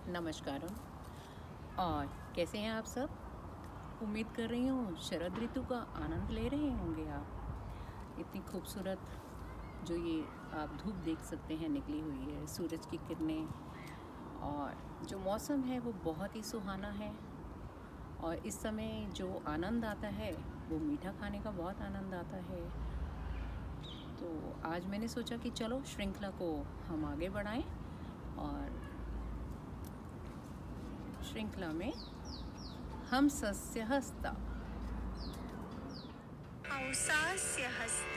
नमस्कार और कैसे हैं आप सब। उम्मीद कर रही हूँ शरद ऋतु का आनंद ले रहे होंगे आप। इतनी खूबसूरत जो ये आप धूप देख सकते हैं निकली हुई है, सूरज की किरणें, और जो मौसम है वो बहुत ही सुहाना है। और इस समय जो आनंद आता है वो मीठा खाने का बहुत आनंद आता है। तो आज मैंने सोचा कि चलो श्रृंखला को हम आगे बढ़ाएं और श्रृंखला में हमसस्य हस्त। hamsāsya hasta।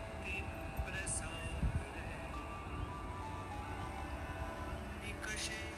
Crochet